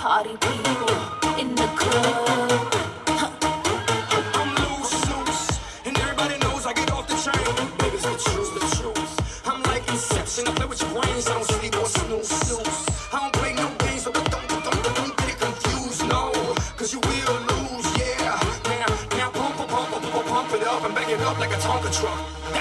party people in the club. I'm loose, and everybody knows I get off the train. Baby, it's the truth. I'm like Inception, I play with your brains, I don't sleep or snooze. I don't play no games, so don't get it confused, no, cause you will lose, yeah. Now pump it up and back it up like a Tonka truck.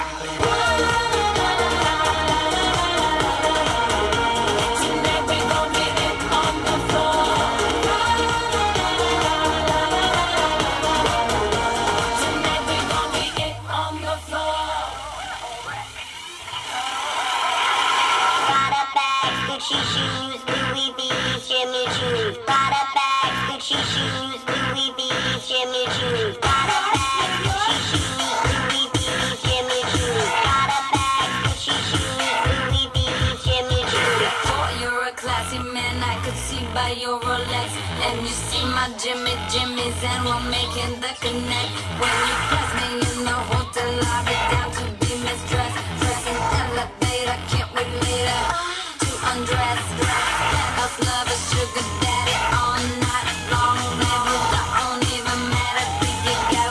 Gucci shoes, Louis V, Jimmy Choo. Prada bags, Gucci shoes, Louis V, Jimmy Choo. Prada bags, Gucci shoes, Louis V, Jimmy Choo. Prada bags, Gucci shoes, Louis V, Jimmy Choo. Boy, you're a classy man, I could see by your Rolex. And you see my Jimmy's, and we're making the connect. When you press me in the hotel lobby, down to be mistressed. Pressing elevator, can't wait later. Undress, let us love a sugar daddy all night long. Never don't even matter if you go,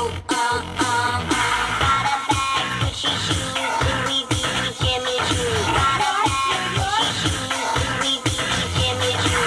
Prada bags, Gucci shoes, Louis V, Jimmy Choo. Prada bags, Gucci shoes, Louis V, Jimmy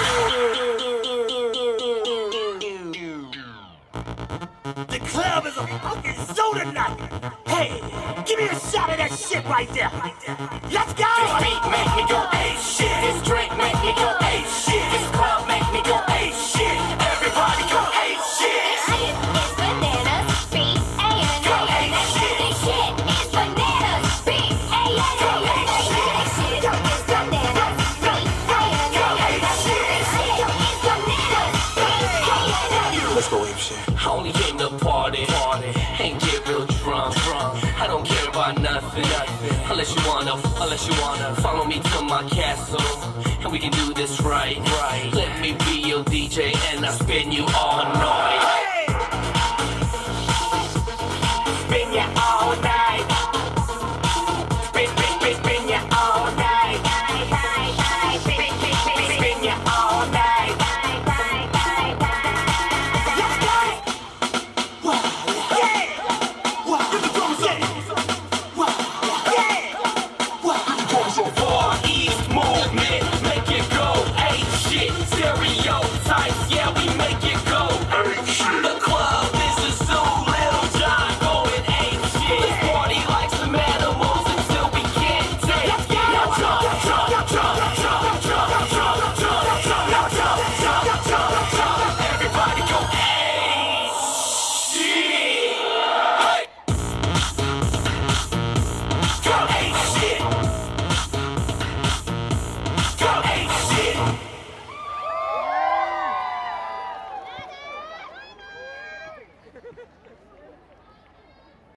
Choo. The club is a fucking zoo tonight. Hey, give me a shot of that shit right there. Let's go. This beat make me go ape shit. This drink make me go ape shit. This club make me go ape shit. Everybody go ape shit. Shit is bananas, B-A-N-A-N-A. Go ape shit. Shit is bananas, B-A-N-A-N-A. Go ape shit. Shit is bananas, B-A-N-A-N-A. Go ape shit. Shit is bananas, B-A-N-A-N-A. Let's go ape shit. I only came to party, ain't get real drunk. I don't care about nothing, unless you wanna follow me to my castle, and we can do this right. Let me be your DJ, and I'll spin you all night. Spin ya all night. Spin ya all night. Spin ya all night. Let's go. Yeah. Get the drums up. Far East movement, make it go ape shit. Stereotypes, yeah, we make it